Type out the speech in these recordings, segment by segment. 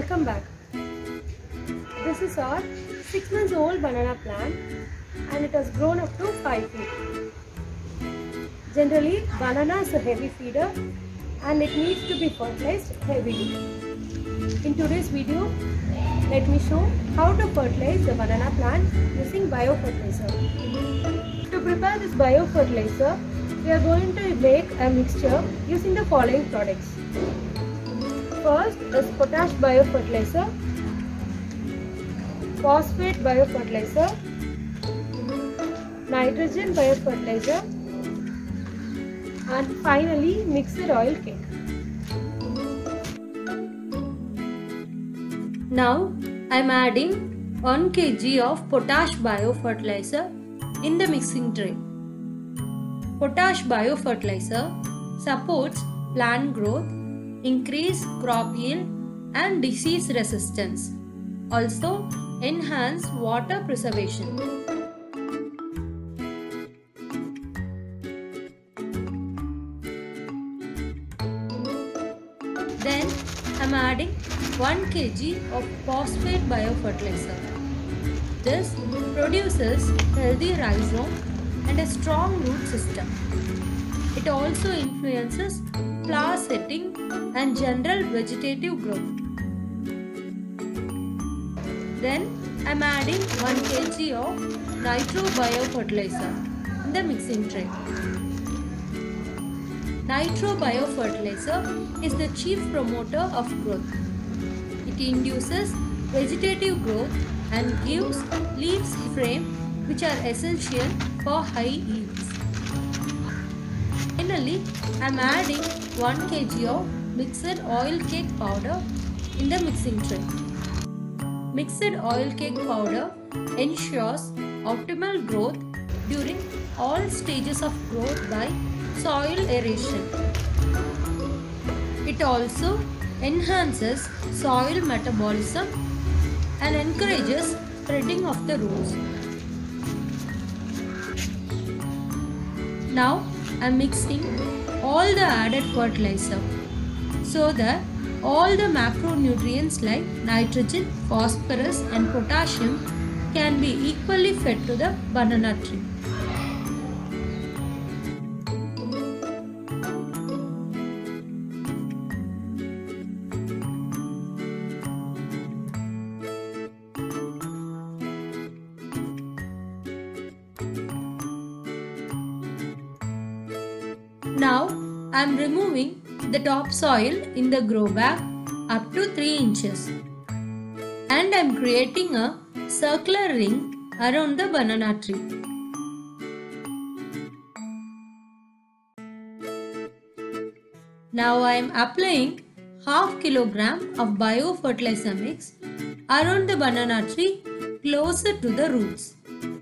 Welcome back. This is our 6 months old banana plant and it has grown up to 5 feet. Generally, banana is a heavy feeder and it needs to be fertilized heavily. In today's video, let me show how to fertilize the banana plant using biofertilizer. To prepare this biofertilizer, we are going to make a mixture using the following products. First is potash biofertilizer, phosphate biofertilizer, nitrogen biofertilizer, and finally mixed oil cake. Now I am adding 1 kg of potash biofertilizer in the mixing tray. Potash biofertilizer supports plant growth, increase crop yield and disease resistance. Also enhance water preservation. Then I am adding 1 kg of phosphate biofertilizer. This produces healthy rhizome and a strong root system. It also influences flower setting and general vegetative growth. Then I am adding 1 kg of nitro biofertilizer in the mixing tray. Nitro biofertilizer is the chief promoter of growth. It induces vegetative growth and gives leaves frame which are essential for high yields. Finally, I am adding 1 kg of mixed oil cake powder in the mixing tray. Mixed oil cake powder ensures optimal growth during all stages of growth by soil aeration. It also enhances soil metabolism and encourages spreading of the roots. Now I am mixing all the added fertilizer so that all the macronutrients like nitrogen, phosphorus and potassium can be equally fed to the banana tree. Now I am removing the topsoil in the grow bag up to 3 inches and I am creating a circular ring around the banana tree. Now I am applying half kilogram of biofertilizer mix around the banana tree closer to the roots.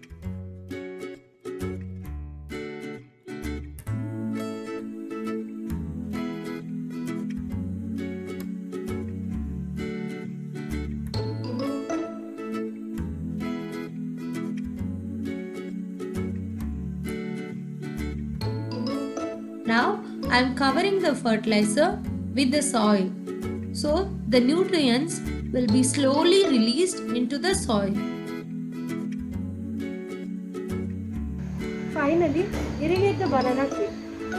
Now I am covering the fertilizer with the soil so the nutrients will be slowly released into the soil. Finally, irrigate the banana tree.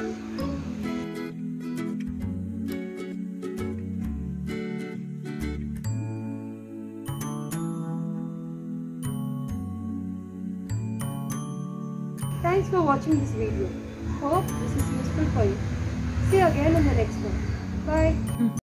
Thanks for watching this video. Hope this is useful for you. See you again in the next one. Bye.